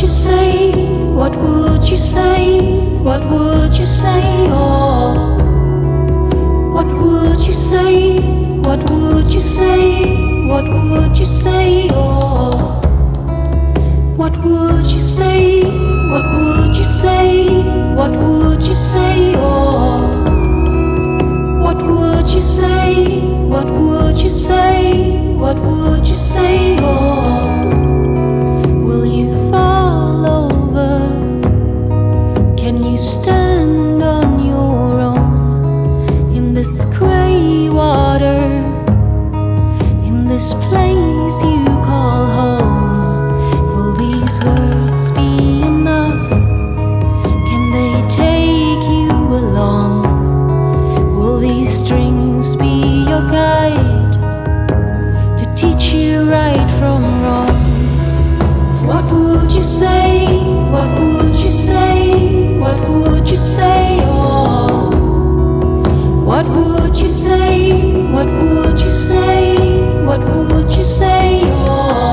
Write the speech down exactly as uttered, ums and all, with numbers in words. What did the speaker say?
you say? What would you say? What would you say? Oh, what would you say? What would you say? What would you say? Oh, what would you say? What would you say? What would you say? Oh, what would you say? What would you say? What would you say? Oh, will you fall over? Can you stand on your own in this grey water, in this place you call home? Will these words be enough? Can they take you along? Will these strings be your guide to teach you right from wrong? What would you say? What would you say? What would you say? Oh, what would you say? What would you say? What would you say? Oh.